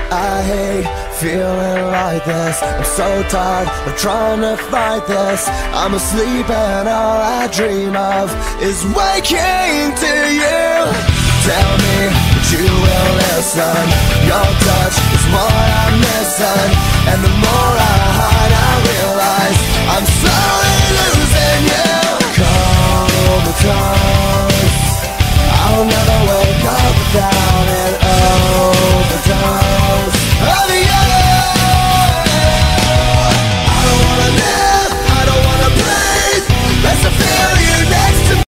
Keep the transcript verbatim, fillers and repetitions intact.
I hate feeling like this. I'm so tired of trying to fight this. I'm asleep and all I dream of is waking to you. Tell me that you will listen. Your touch is what I'm missing, and the more I